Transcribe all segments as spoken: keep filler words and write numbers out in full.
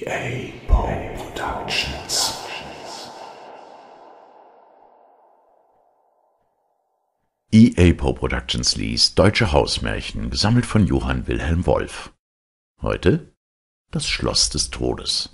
E A Poe Productions. E A Poe Productions liest Deutsche Hausmärchen, gesammelt von Johann Wilhelm Wolf. Heute das Schloss des Todes.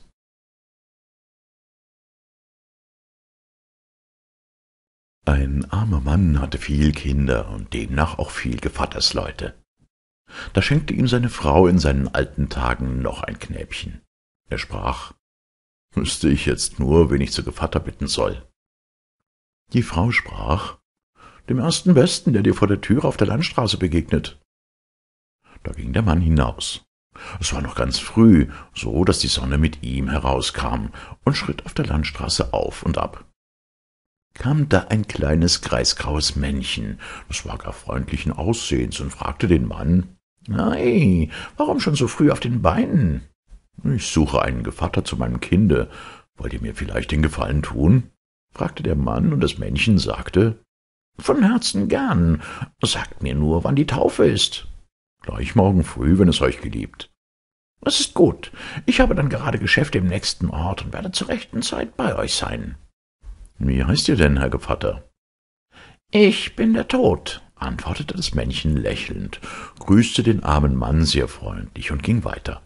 Ein armer Mann hatte viel Kinder und demnach auch viel Gevattersleute. Da schenkte ihm seine Frau in seinen alten Tagen noch ein Knäbchen. Er sprach: »Wüsste ich jetzt nur, wen ich zu Gevatter bitten soll.« Die Frau sprach: »Dem ersten Besten, der dir vor der Türe auf der Landstraße begegnet.« Da ging der Mann hinaus. Es war noch ganz früh, so daß die Sonne mit ihm herauskam, und schritt auf der Landstraße auf und ab. Kam da ein kleines greisgraues Männchen, das war gar freundlichen Aussehens, und fragte den Mann: »Ei, warum schon so früh auf den Beinen?« »Ich suche einen Gevatter zu meinem Kinde. Wollt ihr mir vielleicht den Gefallen tun?« fragte der Mann, und das Männchen sagte: »Von Herzen gern. Sagt mir nur, wann die Taufe ist.« »Gleich morgen früh, wenn es euch geliebt.« »Das ist gut. Ich habe dann gerade Geschäfte im nächsten Ort und werde zur rechten Zeit bei euch sein.« »Wie heißt ihr denn, Herr Gevatter?« »Ich bin der Tod«, antwortete das Männchen lächelnd, grüßte den armen Mann sehr freundlich und ging weiter.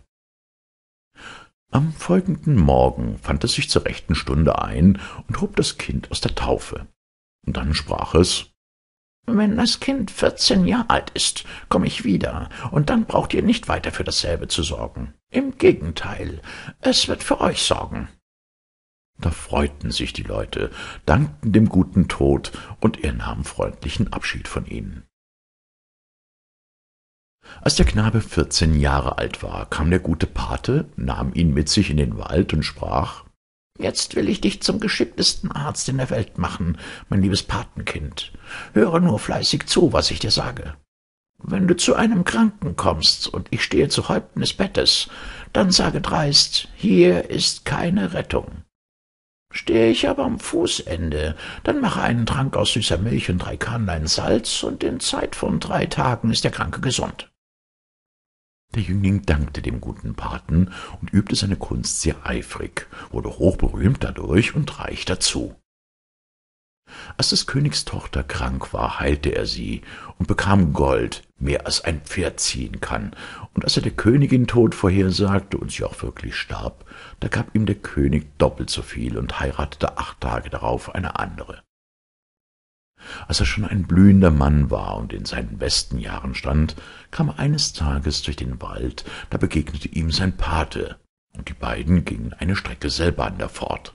Am folgenden Morgen fand es sich zur rechten Stunde ein und hob das Kind aus der Taufe. Und dann sprach es: »Wenn das Kind vierzehn Jahre alt ist, komme ich wieder, und dann braucht ihr nicht weiter für dasselbe zu sorgen. Im Gegenteil, es wird für euch sorgen.« Da freuten sich die Leute, dankten dem guten Tod, und er nahm freundlichen Abschied von ihnen. Als der Knabe vierzehn Jahre alt war, kam der gute Pate, nahm ihn mit sich in den Wald und sprach: »Jetzt will ich dich zum geschicktesten Arzt in der Welt machen, mein liebes Patenkind. Höre nur fleißig zu, was ich dir sage. Wenn du zu einem Kranken kommst und ich stehe zu Häupten des Bettes, dann sage dreist: Hier ist keine Rettung. Stehe ich aber am Fußende, dann mache einen Trank aus süßer Milch und drei Körnlein Salz, und in Zeit von drei Tagen ist der Kranke gesund.« Der Jüngling dankte dem guten Paten und übte seine Kunst sehr eifrig, wurde hochberühmt dadurch und reich dazu. Als des Königs Tochter krank war, heilte er sie und bekam Gold, mehr als ein Pferd ziehen kann, und als er der Königin Tod vorhersagte und sie auch wirklich starb, da gab ihm der König doppelt so viel und heiratete acht Tage darauf eine andere. Als er schon ein blühender Mann war und in seinen besten Jahren stand, kam er eines Tages durch den Wald, da begegnete ihm sein Pate, und die beiden gingen eine Strecke selbander fort.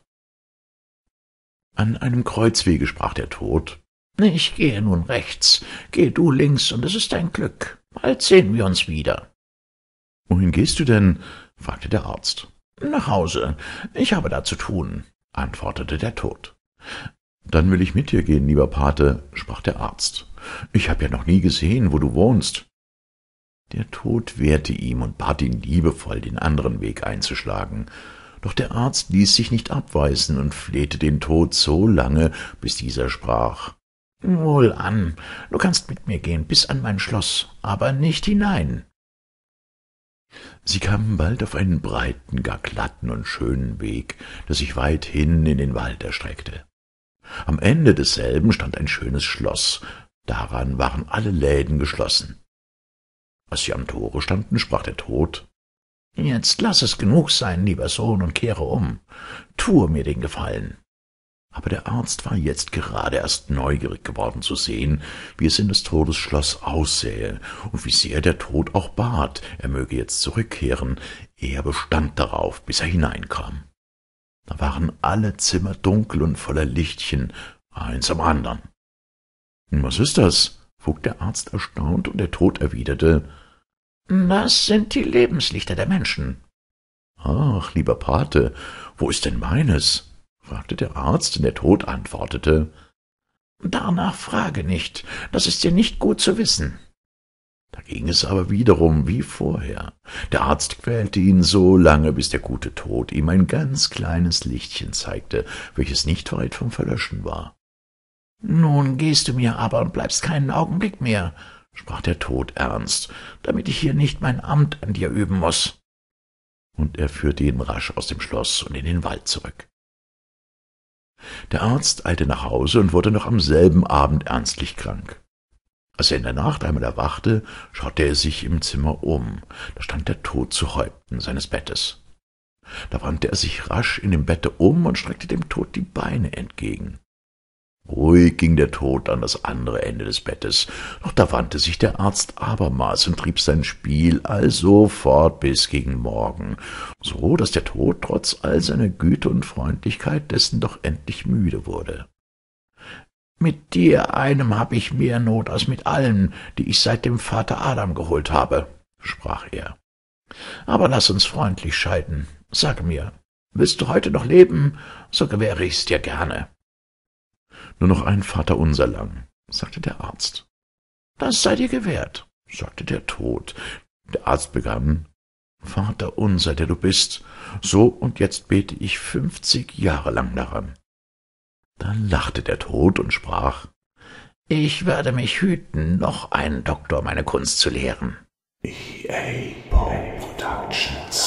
An einem Kreuzwege sprach der Tod: »Ich gehe nun rechts, geh du links, und es ist dein Glück. Bald sehen wir uns wieder.« »Wohin gehst du denn?« fragte der Arzt. »Nach Hause. Ich habe da zu tun«, antwortete der Tod. »Dann will ich mit dir gehen, lieber Pate«, sprach der Arzt. »Ich habe ja noch nie gesehen, wo du wohnst.« Der Tod wehrte ihm und bat ihn liebevoll, den anderen Weg einzuschlagen. Doch der Arzt ließ sich nicht abweisen und flehte den Tod so lange, bis dieser sprach: »Wohlan, du kannst mit mir gehen bis an mein Schloss, aber nicht hinein.« Sie kamen bald auf einen breiten, gar glatten und schönen Weg, der sich weit hin in den Wald erstreckte. Am Ende desselben stand ein schönes Schloss, daran waren alle Läden geschlossen. Als sie am Tore standen, sprach der Tod: »Jetzt lass es genug sein, lieber Sohn, und kehre um. Tue mir den Gefallen.« Aber der Arzt war jetzt gerade erst neugierig geworden zu sehen, wie es in des Todes Schloss aussähe und wie sehr der Tod auch bat, er möge jetzt zurückkehren. Er bestand darauf, bis er hineinkam. Da waren alle Zimmer dunkel und voller Lichtchen, eins am andern. »Was ist das?« frug der Arzt erstaunt, und der Tod erwiderte: »Das sind die Lebenslichter der Menschen.« »Ach, lieber Pate, wo ist denn meines?« fragte der Arzt, und der Tod antwortete: »Danach frage nicht, das ist dir nicht gut zu wissen.« Da ging es aber wiederum wie vorher. Der Arzt quälte ihn so lange, bis der gute Tod ihm ein ganz kleines Lichtchen zeigte, welches nicht weit vom Verlöschen war. »Nun gehst du mir aber und bleibst keinen Augenblick mehr«, sprach der Tod ernst, »damit ich hier nicht mein Amt an dir üben muß.« und er führte ihn rasch aus dem Schloss und in den Wald zurück. Der Arzt eilte nach Hause und wurde noch am selben Abend ernstlich krank. Als er in der Nacht einmal erwachte, schaute er sich im Zimmer um. Da stand der Tod zu Häupten seines Bettes. Da wandte er sich rasch in dem Bette um und streckte dem Tod die Beine entgegen. Ruhig ging der Tod an das andere Ende des Bettes, doch da wandte sich der Arzt abermals und trieb sein Spiel also fort bis gegen Morgen, so daß der Tod trotz all seiner Güte und Freundlichkeit dessen doch endlich müde wurde. »Mit dir einem hab ich mehr Not als mit allen, die ich seit dem Vater Adam geholt habe«, sprach er. »Aber lass uns freundlich scheiden. Sag mir, willst du heute noch leben, so gewähre ich's dir gerne.« »Nur noch ein Vaterunser lang«, sagte der Arzt. »Das sei dir gewährt«, sagte der Tod. Der Arzt begann: »Vaterunser, der du bist, so und jetzt bete ich fünfzig Jahre lang daran.« Dann lachte der Tod und sprach: »Ich werde mich hüten, noch einen Doktor meine Kunst zu lehren.« E A Poe Productions.